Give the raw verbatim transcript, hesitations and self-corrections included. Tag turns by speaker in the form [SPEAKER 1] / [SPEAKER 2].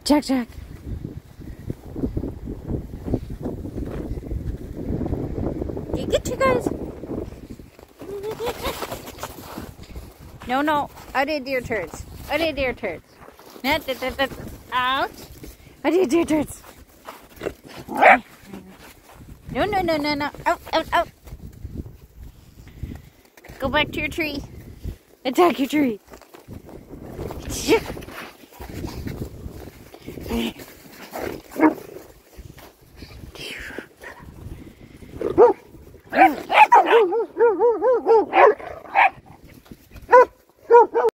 [SPEAKER 1] Jack, Jack. You get you guys. No, no. I did deer turds. I did deer turds. Out. I did deer turds. No, no, no, no, no. Out, out, out. Go back to your tree. Attack your tree.